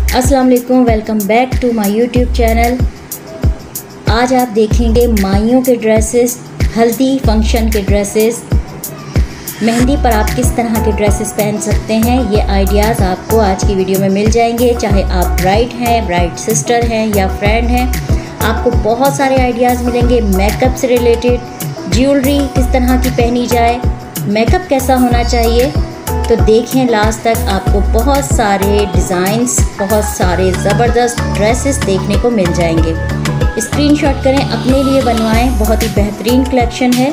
अस्सलाम वालेकुम, welcome back to my YouTube channel. आज आप देखेंगे माइयों के ड्रेसेस, हल्दी फंक्शन के ड्रेसेस, मेहंदी पर आप किस तरह के ड्रेसेस पहन सकते हैं। ये आइडियाज़ आपको आज की वीडियो में मिल जाएंगे। चाहे आप ब्राइड हैं, ब्राइड सिस्टर हैं या फ्रेंड हैं, आपको बहुत सारे आइडियाज़ मिलेंगे। मेकअप से रिलेटेड, ज्वेलरी किस तरह की पहनी जाए, मेकअप कैसा होना चाहिए, तो देखें लास्ट तक। आपको बहुत सारे डिज़ाइंस, बहुत सारे ज़बरदस्त ड्रेसेस देखने को मिल जाएंगे। स्क्रीनशॉट करें, अपने लिए बनवाएं, बहुत ही बेहतरीन कलेक्शन है।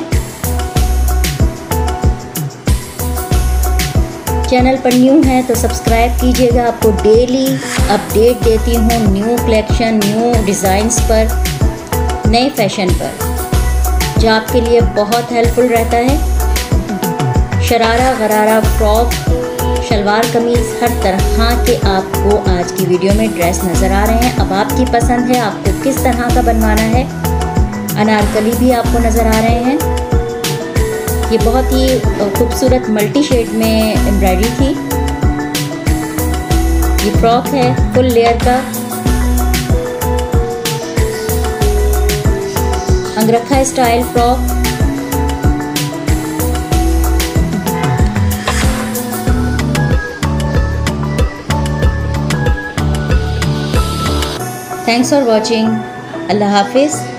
चैनल पर न्यू है तो सब्सक्राइब कीजिएगा। आपको डेली अपडेट देती हूँ न्यू कलेक्शन, न्यू डिज़ाइंस पर, नए फैशन पर, जो आपके लिए बहुत हेल्पफुल रहता है। शरारा, गरारा, फ्रॉक, शलवार कमीज़, हर तरह के आपको आज की वीडियो में ड्रेस नज़र आ रहे हैं। अब आपकी पसंद है आपको किस तरह का बनवाना है। अनारकली भी आपको नज़र आ रहे हैं। ये बहुत ही खूबसूरत मल्टी शेड में एम्ब्रॉयडरी थी। ये फ्रॉक है फुल लेयर का, अंगरखा style frock. Thanks for watching. Allah हाफिज़।